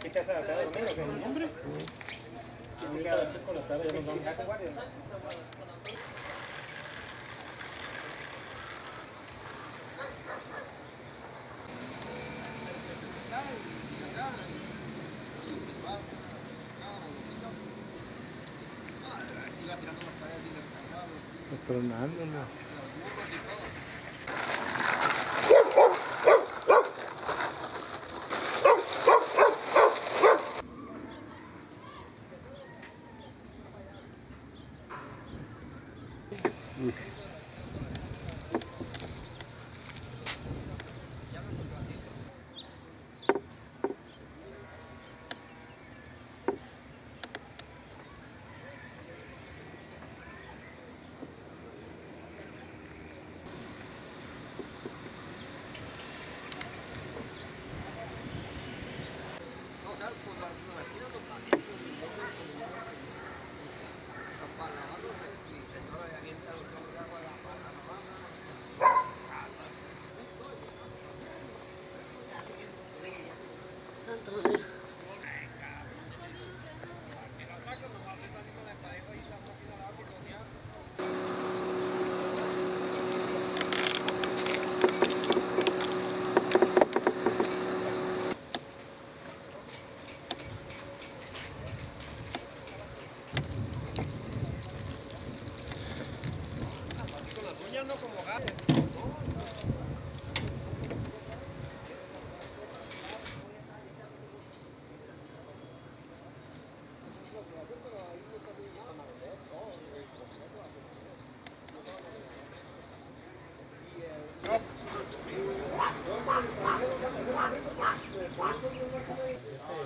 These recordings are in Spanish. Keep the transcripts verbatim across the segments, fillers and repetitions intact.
¿Qué te hace acá de dormir? ¿Qué es un nombre? Que a veces por la tarde ya nos vamos. Fernando, no.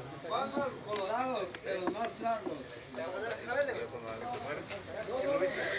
Colorado, de los más largos.